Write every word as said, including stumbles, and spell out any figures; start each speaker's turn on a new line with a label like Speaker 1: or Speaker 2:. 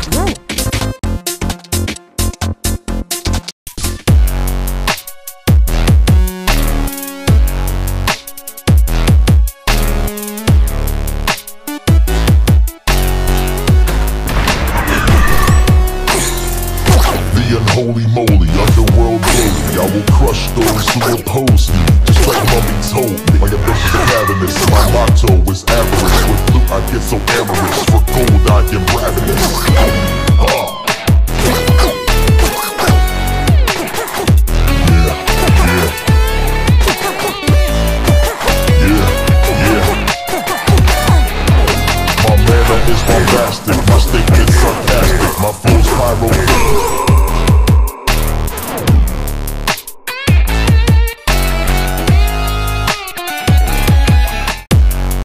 Speaker 1: Holy moly, underworld bully, I will crush those who oppose me, just like Mummy told me. My ambition is ravenous, my motto is avarice. With loot I get so amorous, for gold I am ravenous. uh. Yeah, yeah. Yeah, yeah. My mana is bombastic, my stick is